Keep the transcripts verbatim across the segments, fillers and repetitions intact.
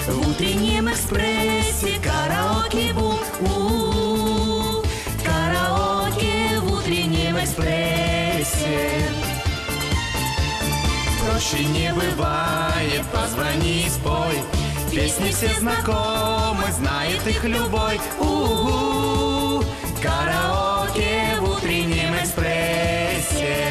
В утреннем экспрессе караоке-бум. У-у-у. Караоке в утреннем экспрессе. Проще не бывает, позвони и спой. Песни все знакомы, знает их любой. У-у-у. Караоке в утреннем экспрессе.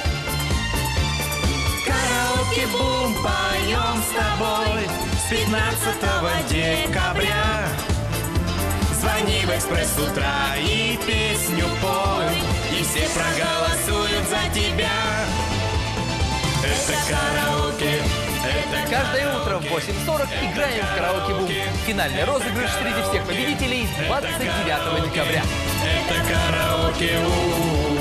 Караоке-бум, поем с тобой с пятнадцатого декабря. Звони в экспресс с утра и песню пой, и все проголосуют за тебя. Это караоке, это Каждое утро в восемь сорок играем в караоке-бум. Финальный розыгрыш среди всех победителей двадцать девятого декабря. Это караоке-бум.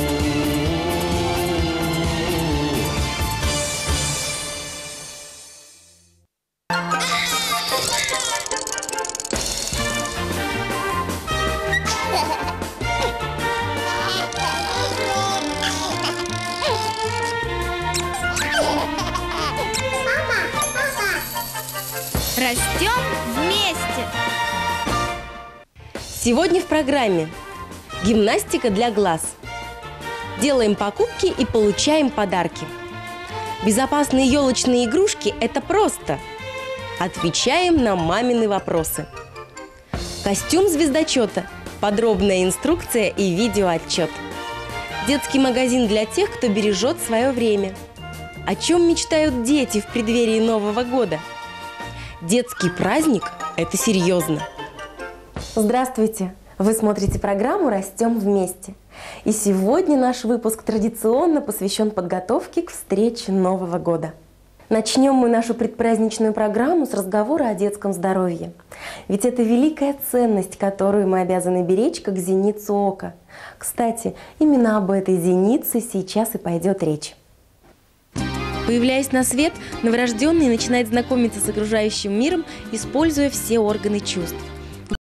Растем вместе! Сегодня в программе гимнастика для глаз. Делаем покупки и получаем подарки. Безопасные елочные игрушки – это просто. Отвечаем на мамины вопросы. Костюм звездочета, подробная инструкция и видеоотчет. Детский магазин для тех, кто бережет свое время. О чем мечтают дети в преддверии Нового года? Детский праздник – это серьезно. Здравствуйте! Вы смотрите программу «Растем вместе». И сегодня наш выпуск традиционно посвящен подготовке к встрече Нового года. Начнем мы нашу предпраздничную программу с разговора о детском здоровье. Ведь это великая ценность, которую мы обязаны беречь, как зеницу ока. Кстати, именно об этой зенице сейчас и пойдет речь. Появляясь на свет, новорожденный начинает знакомиться с окружающим миром, используя все органы чувств.